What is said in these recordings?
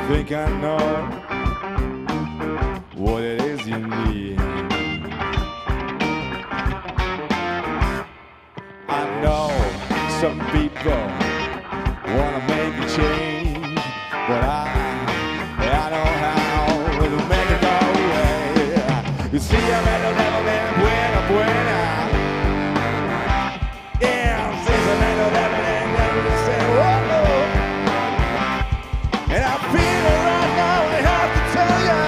think I know what it is you need. I know some people wanna make a change, but I know how to make it go away. You see, I'm at the level and buena. Yeah, since I'm at the level and never say, whoa. And I feel it right now, I have to tell ya.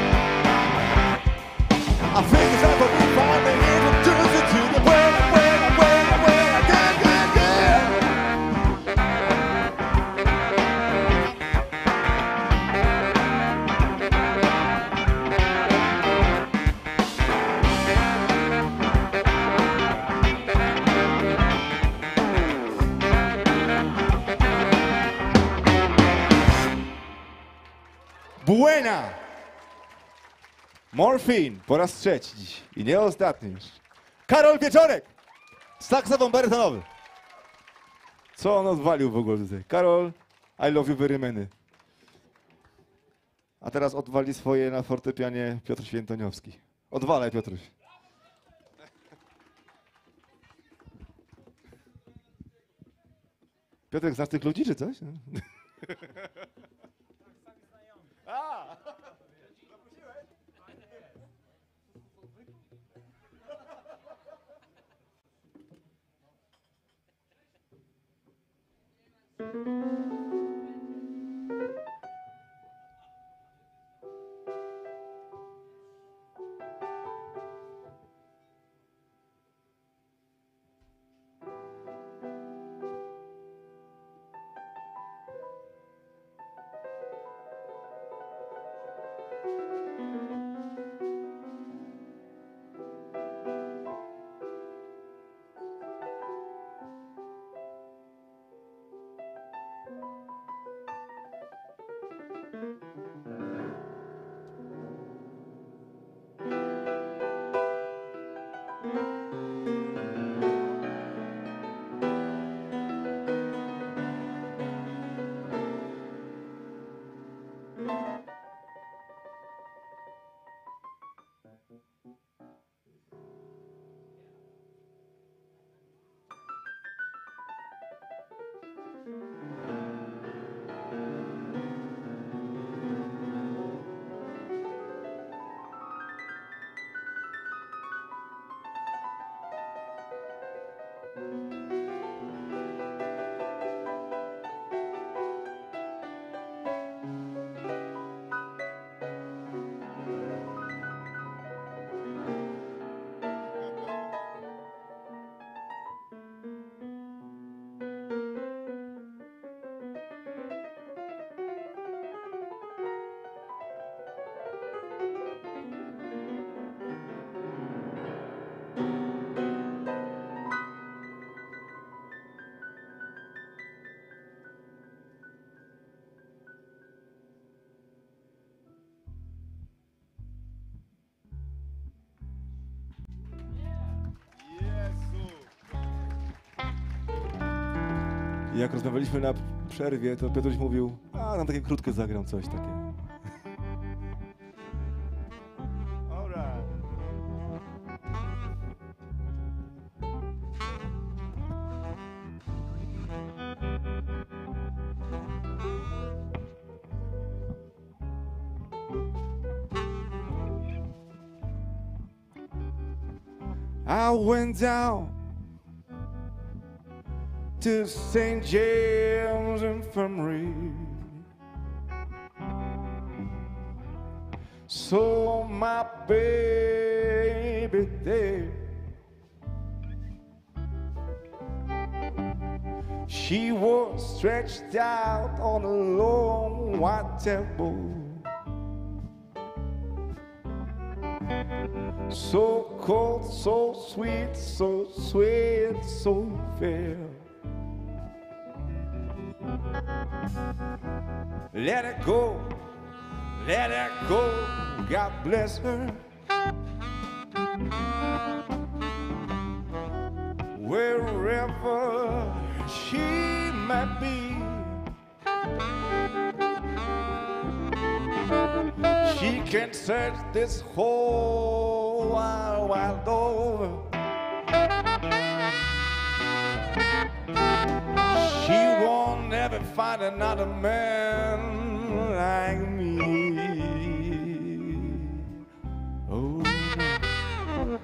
I think it's time for me finally introduce you to the buena, good, good, good. Buena! Morfin po raz trzeci dziś i nie ostatni już. Karol Wieczorek! Saksofon barytonowy. Co on odwalił w ogóle tutaj? Karol, I love you very many. A teraz odwali swoje na fortepianie Piotr Świętoniowski. Odwalaj, Piotruś. Piotrek, znasz tych ludzi, czy coś? Jak rozmawialiśmy na przerwie, to Piotruś mówił, a nam takie krótkie zagram coś takiego. I went down to St. James Infirmary, saw my baby there. She was stretched out on a long white table, so cold, so sweet, so fair. Let her go, God bless her. Wherever she might be, can search this whole wide world over. She won't ever find another man like me. Oh, no.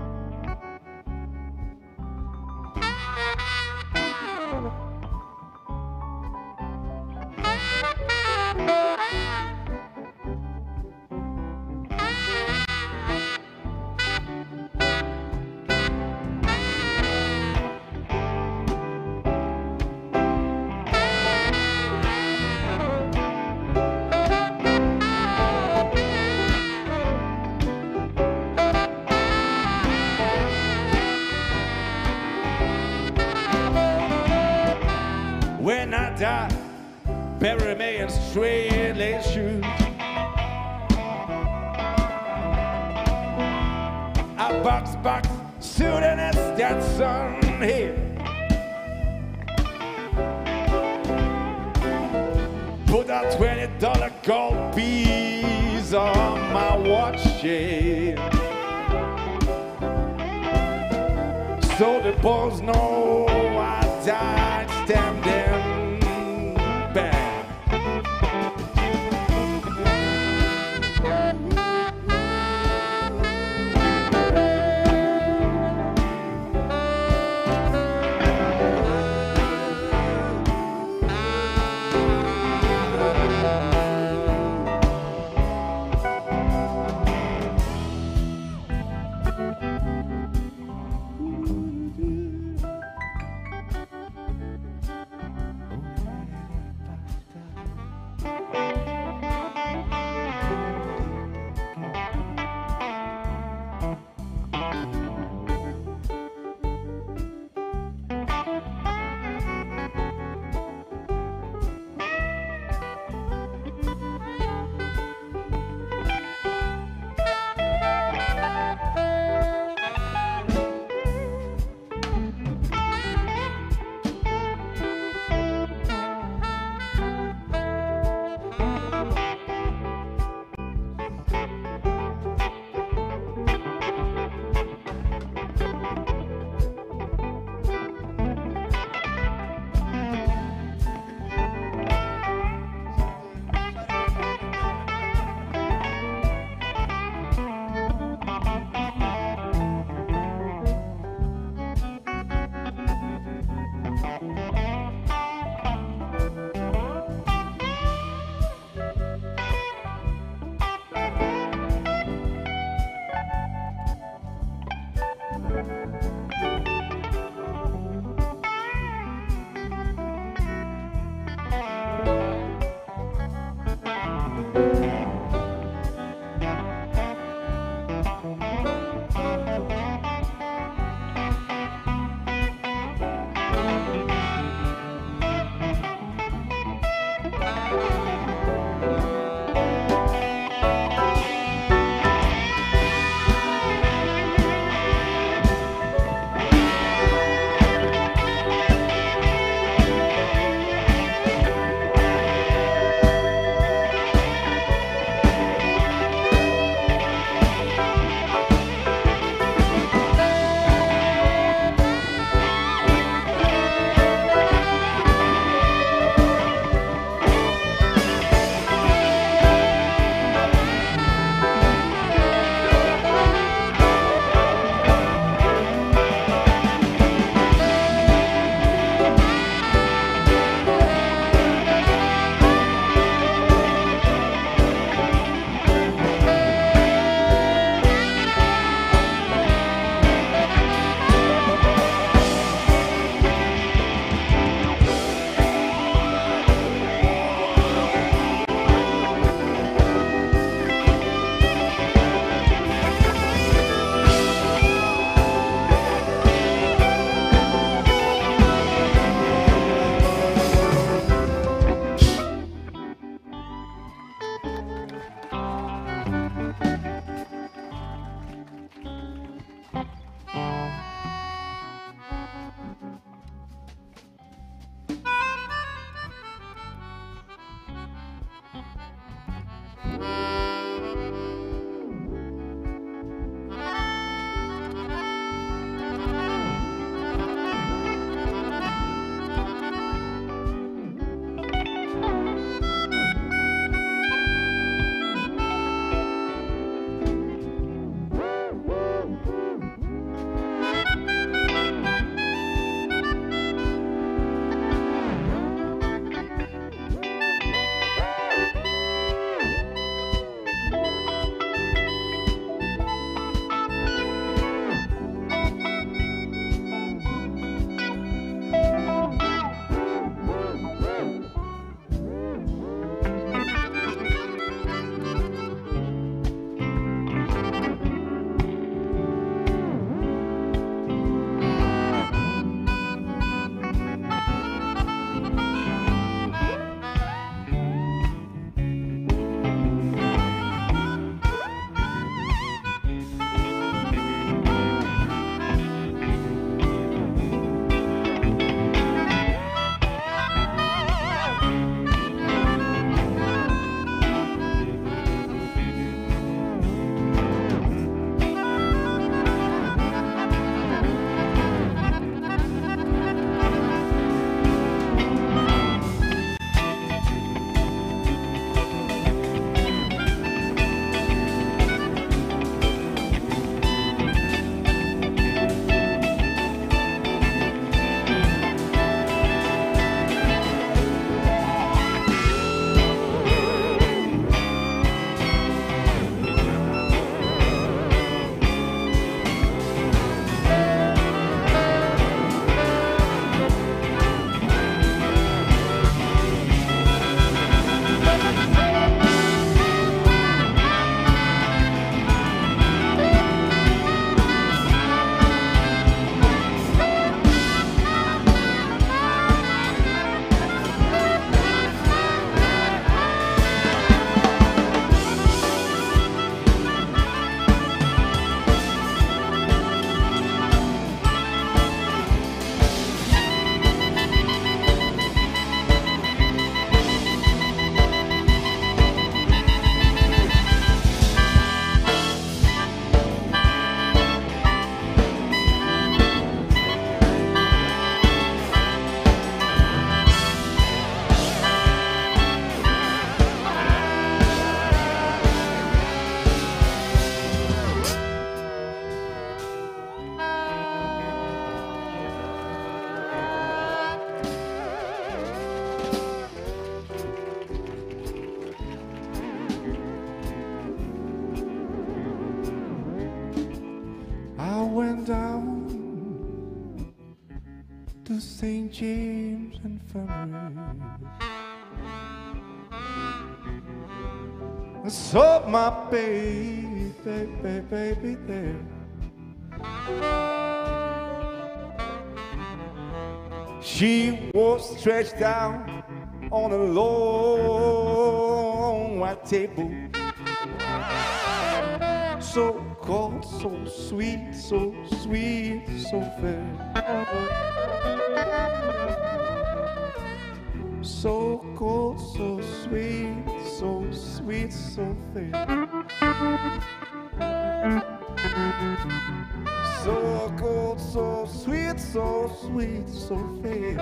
When I die, bury me in straight lace shoes. A box suit and a Stetson here. Put a $20 gold piece on my watch chain, so the boys know I died standing back. St. James Infirmary. I saw my baby there. She was stretched out on a long white table, so cold, so sweet, so fair. So cold, so sweet, so fair. So cold, so sweet, so fair.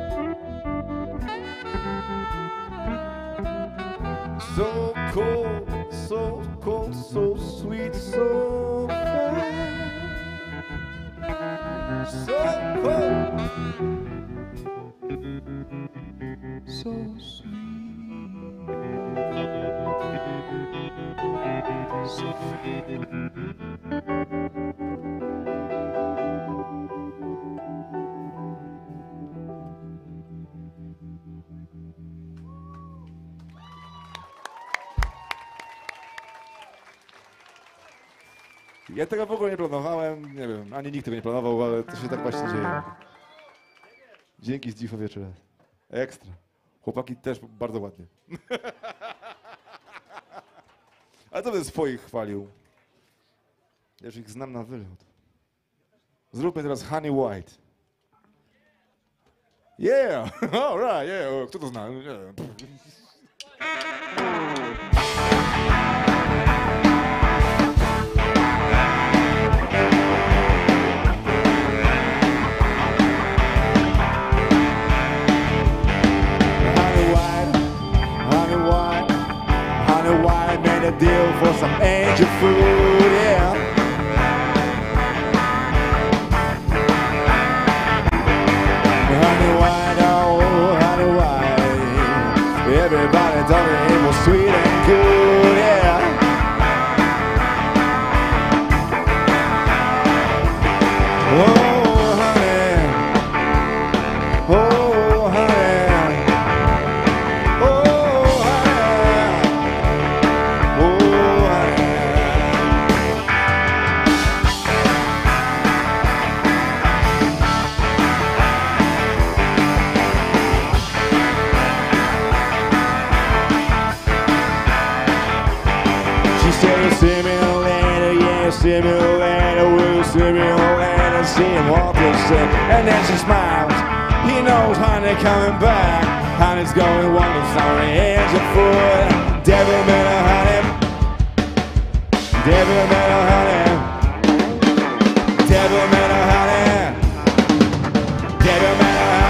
So cold, so sweet, so fair. So cold, so sweet, so fair. Ja tego w ogóle nie planowałem, nie wiem, ani nikt tego nie planował, ale to się tak właśnie dzieje. Dzięki Zdzisław wieczorem. Ekstra. Chłopaki też bardzo ładnie. Ale to bym swoich chwalił. Ja już ich znam na wylot. Zróbmy teraz Honey White. Yeah! All right, yeah. Kto to zna? Yeah. A deal for some angel food, yeah. Honey white, oh, honey white. Everybody told me it was sweet and good, yeah. Oh, honey. Oh, honey. Oh, see me later, we'll see me later, see him walk and say, and then she smiles. He knows honey coming back, honey's going wonders on the edge of food. Devil met a honey, devil met a honey, devil met a honey, devil met a honey.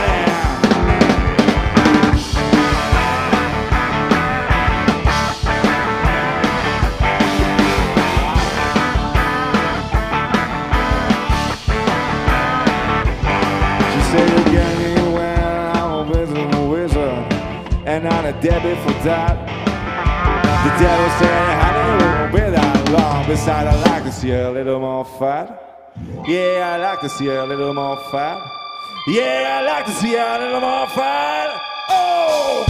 And I'm a Debbie for that. The devil said, honey, it won't be that long. Besides, I like to see her a little more fat. Yeah, I like to see her a little more fat. Yeah, I like to see her a little more fat. Oh!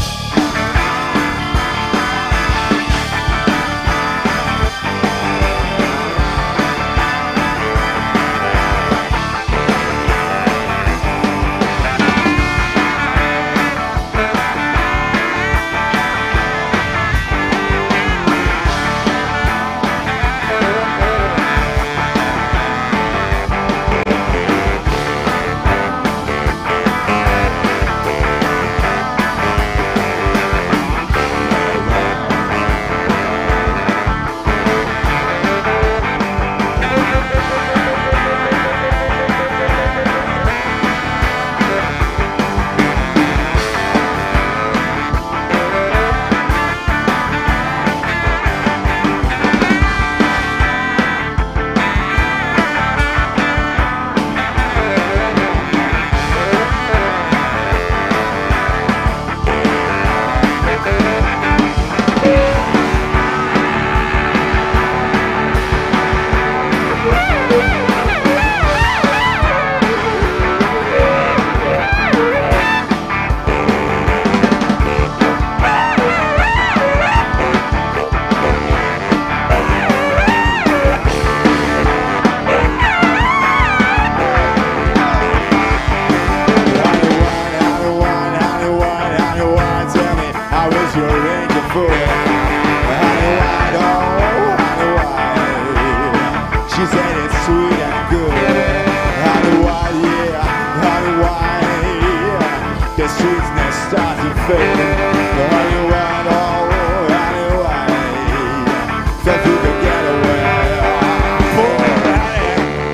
How is your angel food? Honey white, oh, honey white. She said it's sweet and good. Honey white, yeah, honey white. The sweetness starts to fade. Honey white, oh, honey white. So you can get away. Poor honey,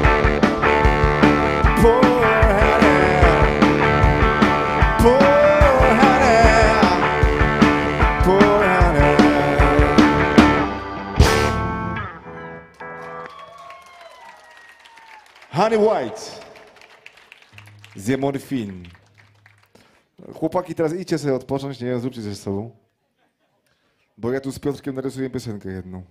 poor honey, poor honey, poor honey. Honey White z Morfin. Chłopaki, teraz idźcie sobie odpocząć, nie wiem, zróbcie coś ze sobą. Bo ja tu z Piotrkiem narysuję piosenkę jedną.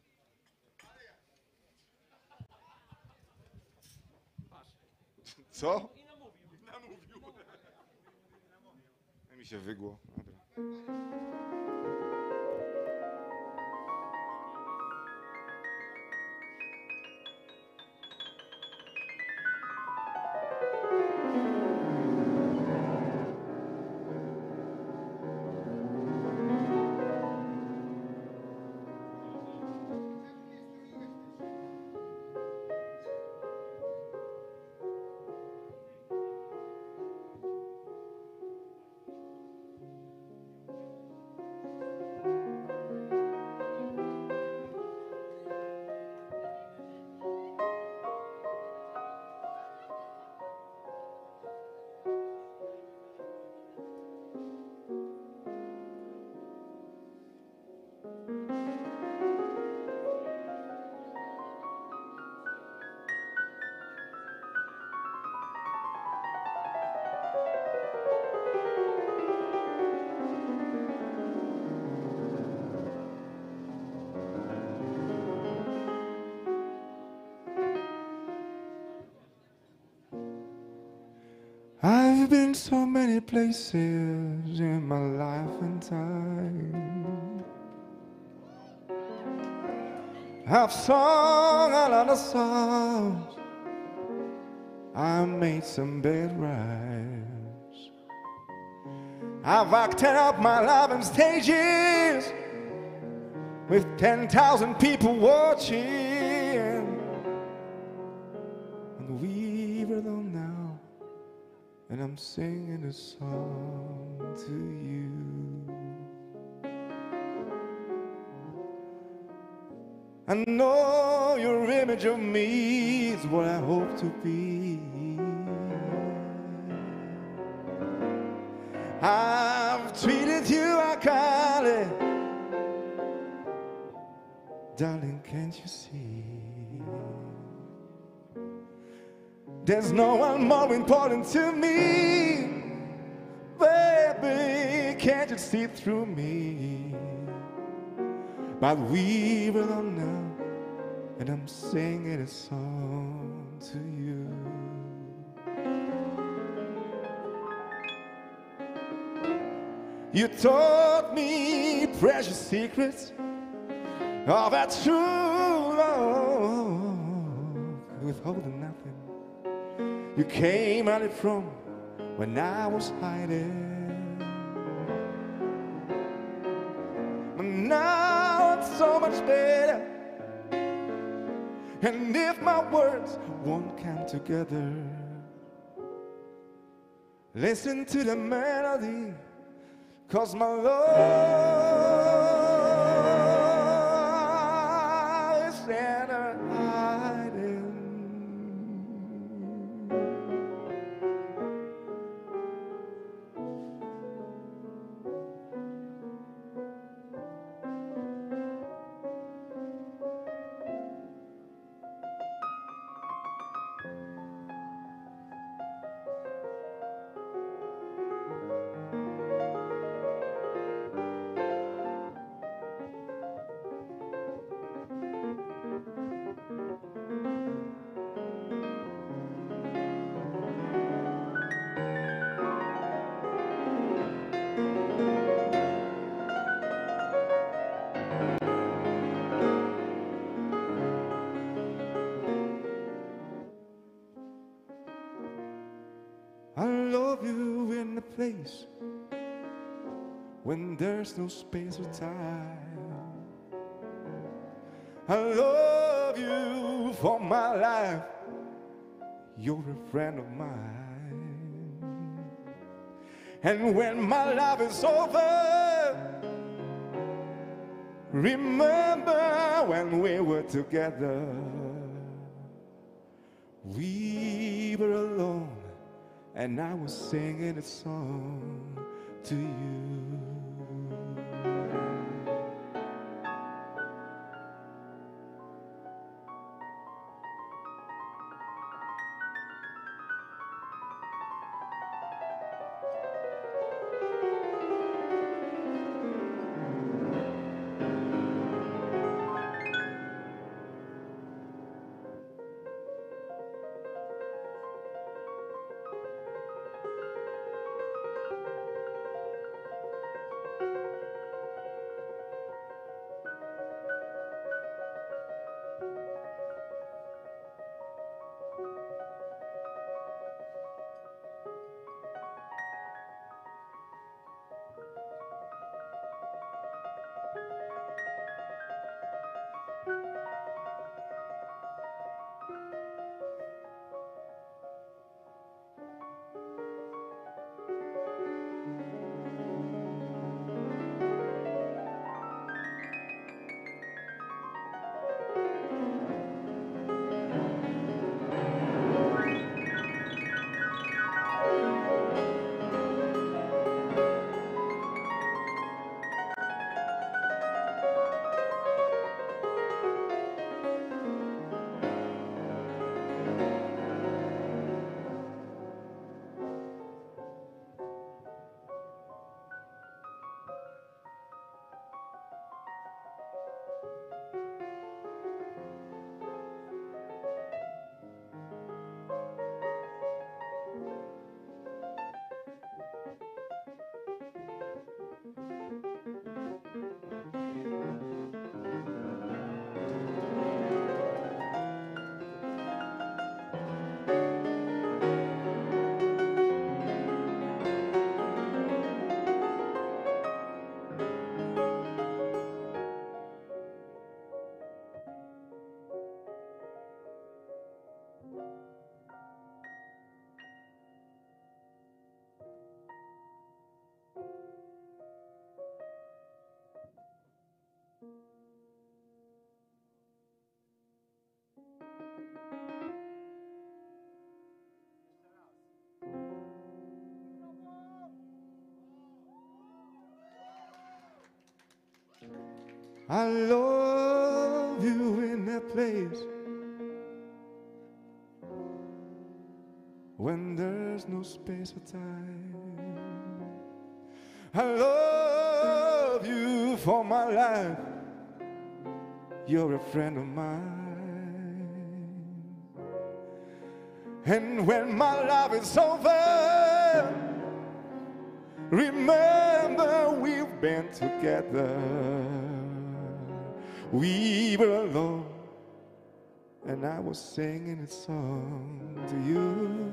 Co? Namówił. Mi się wygło. Dobra. I've been so many places in my life and time. I've sung a lot of songs. I made some bad rhymes. I've acted up my life on stages with 10,000 people watching. And we were alone now, and I'm singing a song to you. I know your image of me is what I hope to be. I've treated you unkindly, darling, can't you see? There's no one more important to me, baby, can't you see through me? But we will alone now, and I'm singing a song to you. You taught me precious secrets of a true love, withholding nothing. You came early from when I was hiding. But now it's so much better. And if my words won't come together, listen to the melody, 'cause my love is in her hiding. I love you in the place when there's no space or time. I love you for my life, you're a friend of mine. And when my life is over, remember when we were together. We were alone and I was singing a song to you. I love you in that place when there's no space or time. I love you for my life, you're a friend of mine. And when my life is over, remember we've been together. We were alone and I was singing a song to you.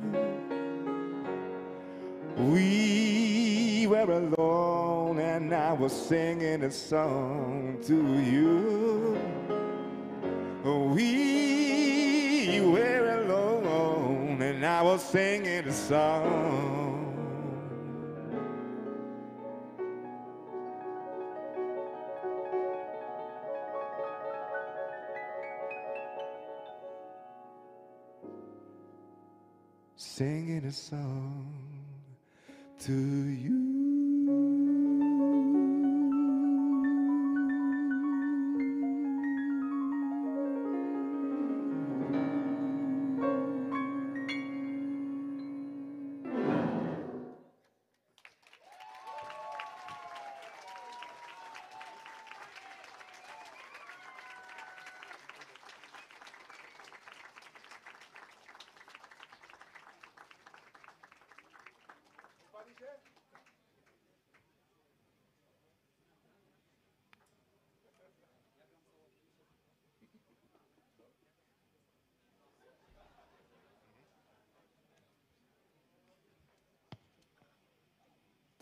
We were alone and I was singing a song to you. We were alone and I was singing a song. Singing a song to you.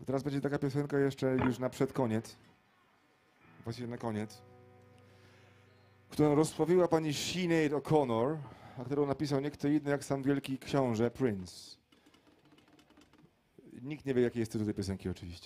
To teraz będzie taka piosenka jeszcze już na przedkoniec, właściwie na koniec, którą rozprawiła pani Sinead O'Connor, a którą napisał nie kto inny jak sam wielki książę Prince. Nikt nie wie, jaki jest tytuł tej piosenki oczywiście.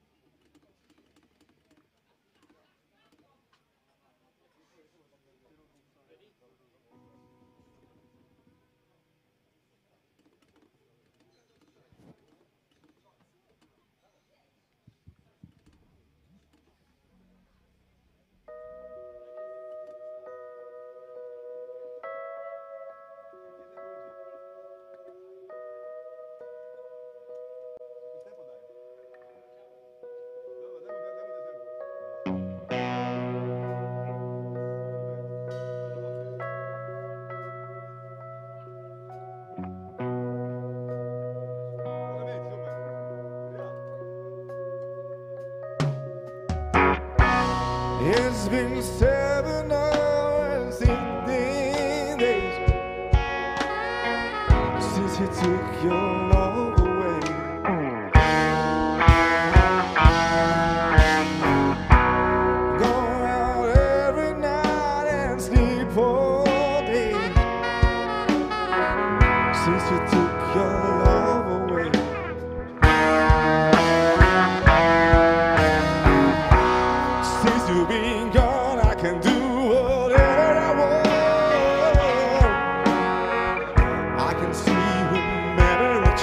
It's been 7 hours, 16 days since you took your love away. Go out every night and sleep all day since you took your love away. Since you've been gone, I can do whatever I want. I can see whomever I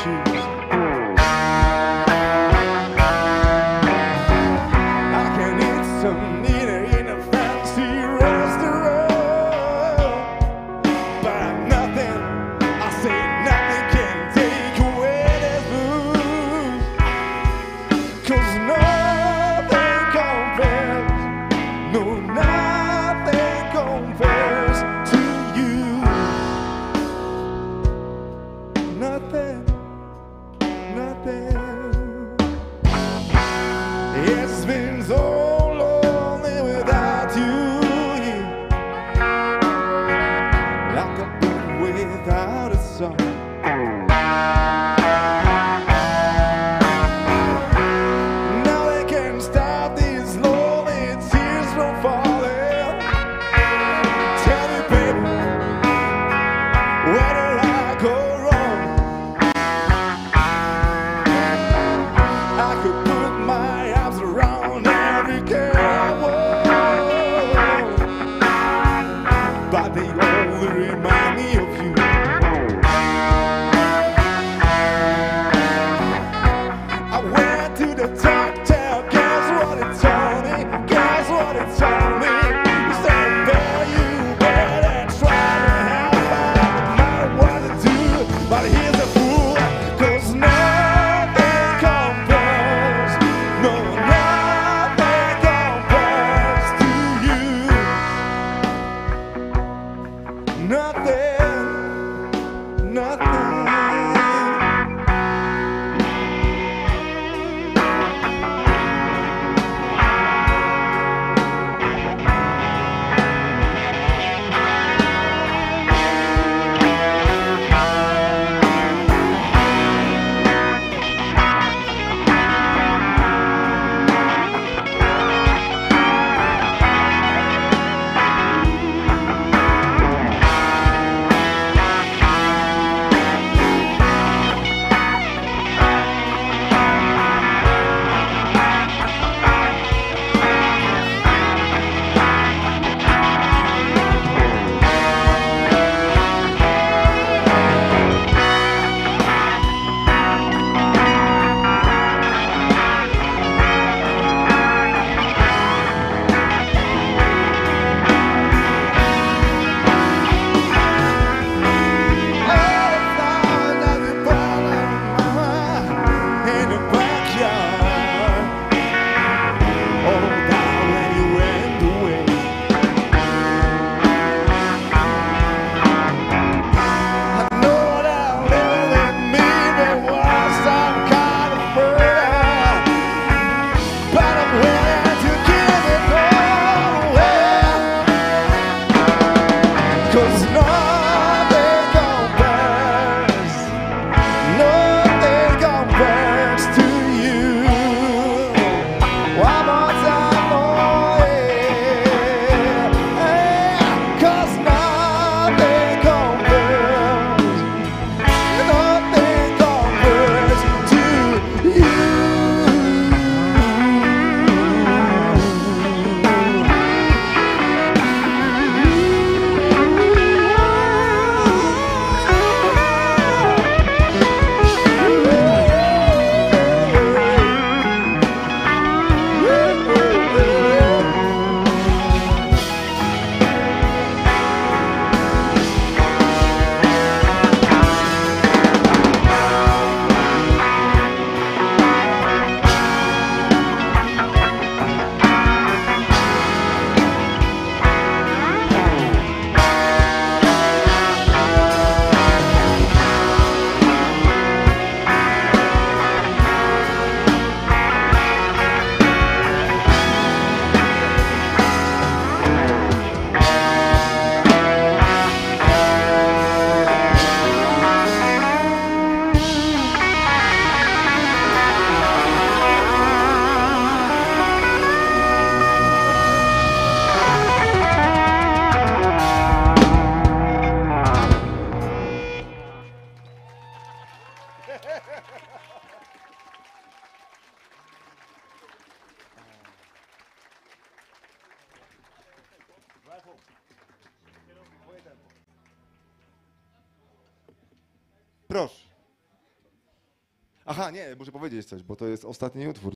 Proszę. Aha, nie, muszę powiedzieć coś, bo to jest ostatni utwór.